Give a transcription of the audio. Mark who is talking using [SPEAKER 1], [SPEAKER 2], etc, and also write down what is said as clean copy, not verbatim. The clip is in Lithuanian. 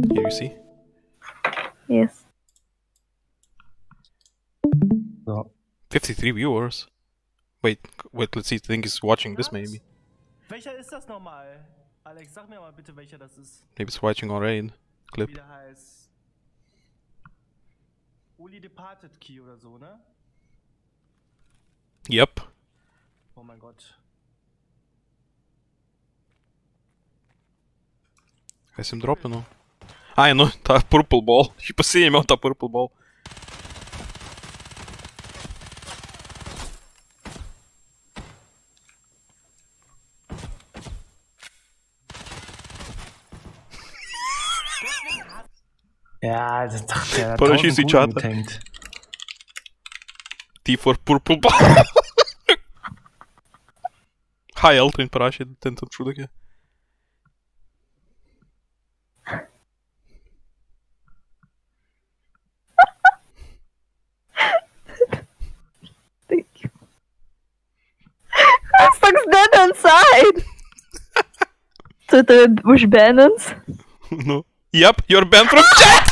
[SPEAKER 1] Here you see.
[SPEAKER 2] Yes.
[SPEAKER 3] So,
[SPEAKER 1] 53 viewers. Wait, let's see. I think he's watching this maybe.
[SPEAKER 4] Welcher ist das nochmal? Alex, sag mir mal bitte, welcher das ist.
[SPEAKER 1] Maybe it's watching already. Clip.
[SPEAKER 4] Wie der heißt. Uli Departed Key oder so, ne?
[SPEAKER 1] Yep.
[SPEAKER 4] Oh mein Gott.
[SPEAKER 1] Esse им дропнув. Ай, ну, та purple ball. Ще посіємо та purple ball.
[SPEAKER 3] ja, das dachte der
[SPEAKER 1] Подожди, сейчас.
[SPEAKER 3] getankt.
[SPEAKER 1] T for purple ball. Хай, Елтрин, параші, ten тут що таке?
[SPEAKER 2] Thank you. I'm stuck dead inside. So the was banned.
[SPEAKER 1] Ну. Yep, you're banned from chat!